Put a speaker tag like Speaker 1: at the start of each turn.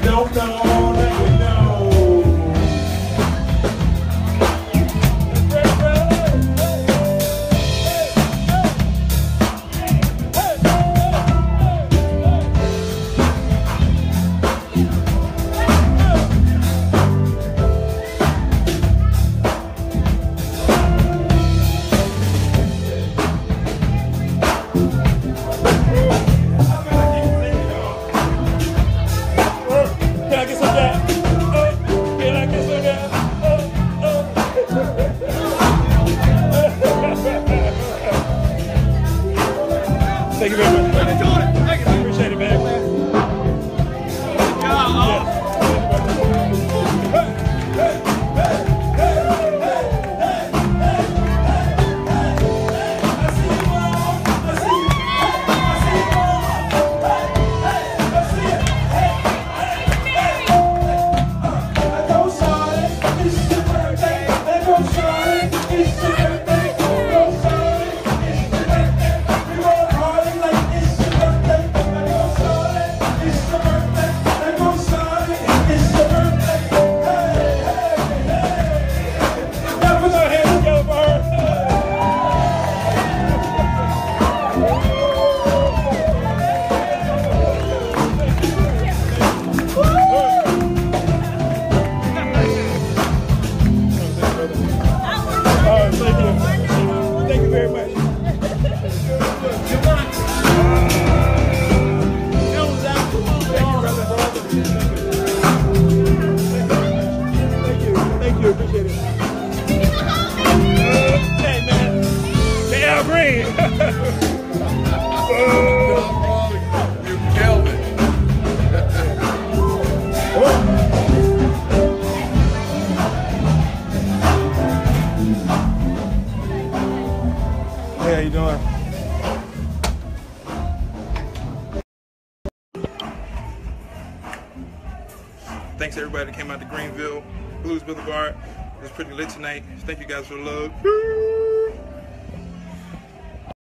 Speaker 1: don't know, let me know. Thank you very much. Thank you. Appreciate it, man. Good job. Thank you very much. Thank you, appreciate it. Hey man, the Al Green.
Speaker 2: You killed it.
Speaker 1: Hey, how you doing? Thanks everybody that came out to Greenville, Blues Boulevard. It was pretty lit tonight. Thank you guys for the love.